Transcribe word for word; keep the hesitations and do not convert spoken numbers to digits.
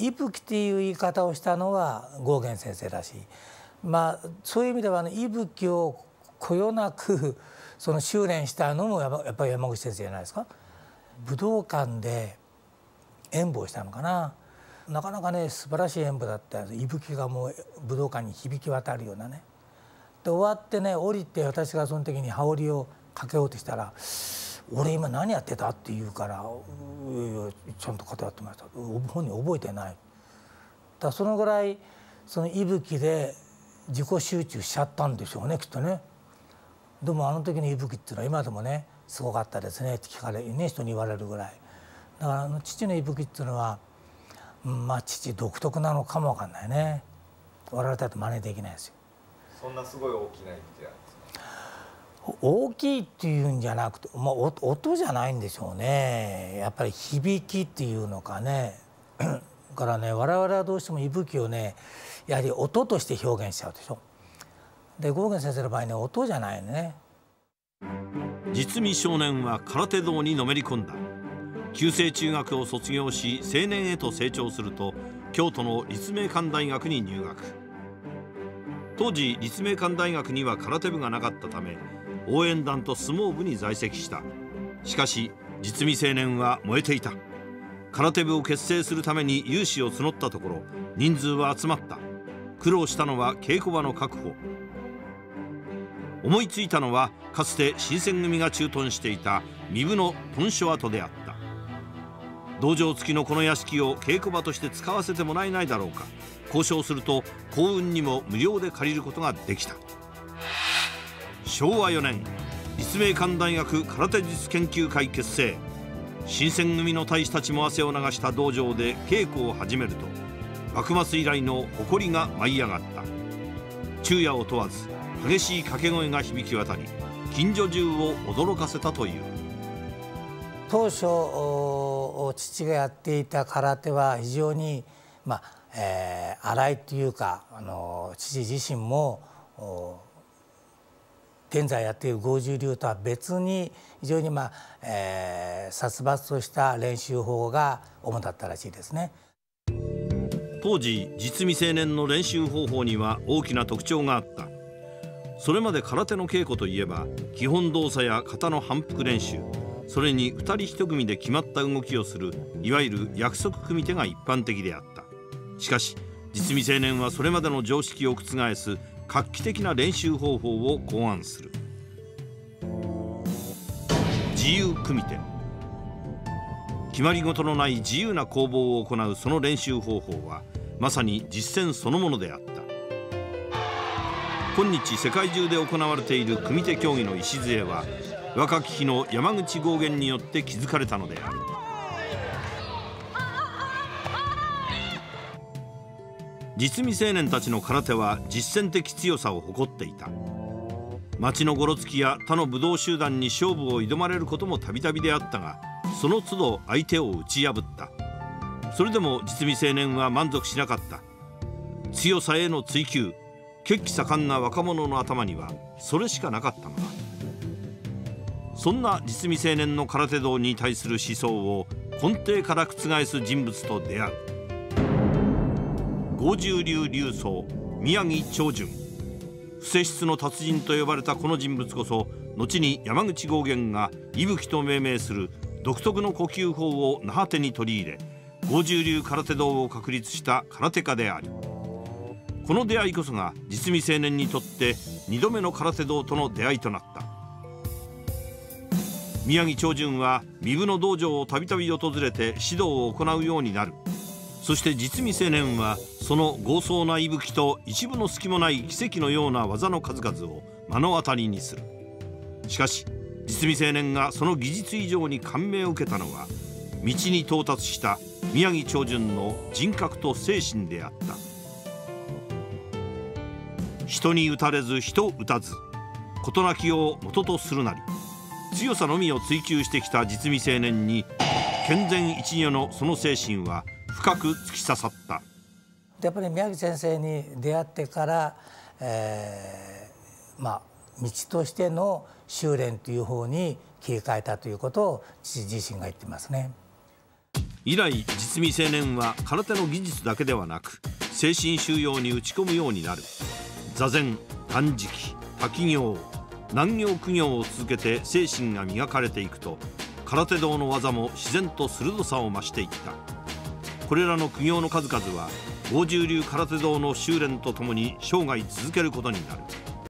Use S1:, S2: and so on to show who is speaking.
S1: 息吹っていう言い方をしたのはゴーゲン先生だし、まあそういう意味では、ね、息吹をこよなくその修練したのもやっぱり山口先生じゃないですか。武道館で演舞をしたのかな。なかなかね素晴らしい演舞だった。息吹がもう武道館に響き渡るようなね。で終わってね降りて、私がその時に羽織をかけようとしたら「俺今何やってた?」って言うから「いやいやちゃんと肩やってました」本人覚えてない。だからそのぐらいその息吹で自己集中しちゃったんでしょうね、きっとね。でもあの時の息吹っていうのは今でもねすごかったですねって聞かれね、人に言われるぐらい。だからあの父の息吹っていうのは、まあ父独特なのかもわかんないね。我々だと真似できないですよ。
S2: そんなすごい大きな息吹なんですか？
S1: 大きいっていうんじゃなくて、まあ、音じゃないんでしょうね。やっぱり響きっていうのかね。だからね我々はどうしても息吹をねやはり音として表現しちゃうでしょ。でゴーゲン先生の場合ね音じゃないね。
S3: 実美少年は空手道にのめり込んだ。旧制中学を卒業し青年へと成長すると京都の立命館大学に入学。当時立命館大学には空手部がなかったため応援団と相撲部に在籍した。しかし実美青年は燃えていた。空手部を結成するために有志を募ったところ人数は集まった。苦労したのは稽古場の確保。思いついたのはかつて新選組が駐屯していた壬生の屯所跡であった。道場付きのこの屋敷を稽古場として使わせてもらえないだろうか。交渉すると幸運にも無料で借りることができた。しょうわよねん立命館大学空手術研究会結成。新選組の大使たちも汗を流した道場で稽古を始めると幕末以来の誇りが舞い上がった。昼夜を問わず激しい掛け声が響き渡り近所中を驚かせたという。
S1: 当初父がやっていた空手は非常にまあ、えー、荒いというかあの父自身も現在やっている剛柔流とは別に非常にまあ、えー、殺伐とした練習法が主だったらしいですね。
S3: 当時実美青年の練習方法には大きな特徴があった。それまで空手の稽古といえば基本動作や型の反復練習、それにふたりひと組で決まった動きをするいわゆる約束組手が一般的であった。しかし実美青年はそれまでの常識を覆す画期的な練習方法を考案する。自由組手。決まり事のない自由な攻防を行うその練習方法はまさに実践そのものであった。今日世界中で行われている組手競技の礎は若き日の山口剛元によって築かれたのである。実美青年たちの空手は実践的強さを誇っていた。町のごろつきや他の武道集団に勝負を挑まれることもたびたびであったがその都度相手を打ち破った。それでも実美青年は満足しなかった。強さへの追求、血気盛んな若者の頭にはそれしかなかったのだ。そんな実美青年の空手道に対する思想を根底から覆す人物と出会う。剛柔流流僧宮城長純。不世出の達人と呼ばれたこの人物こそ後に山口剛元が息吹と命名する独特の呼吸法を那覇手に取り入れ剛柔流空手道を確立した空手家であり、この出会いこそが実美青年にとってにどめの空手道との出会いとなった。宮城長純は壬生の道場をたびたび訪れて指導を行うようになる。そして実美青年はその豪壮な息吹と一部の隙もない奇跡のような技の数々を目の当たりにする。しかし実美青年がその技術以上に感銘を受けたのは道に到達した宮城長純の人格と精神であった。人に打たれず人打たず、事なきを元とするなり。強さのみを追求してきた実美青年に健全一如のその精神は深く突き刺さった。
S1: やっぱり宮城先生に出会ってから、えー、まあ道としての修練という方に切り替えたということを父自身が言ってますね。
S3: 以来実味青年は空手の技術だけではなく精神修養に打ち込むようになる。座禅、断食、滝行、南行苦行を続けて精神が磨かれていくと、空手道の技も自然と鋭さを増していった。これらの苦行の数々は剛柔流空手道の修練とともに生涯続けることになる。